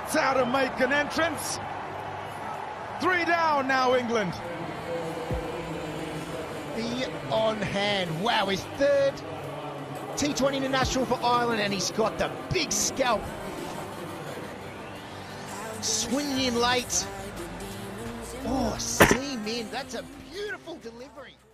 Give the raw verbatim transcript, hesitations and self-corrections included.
That's how to make an entrance. Three down now, England. The on hand. Wow, his third T twenty international for Ireland, and he's got the big scalp. Swinging in late. Oh, seam in. That's a beautiful delivery.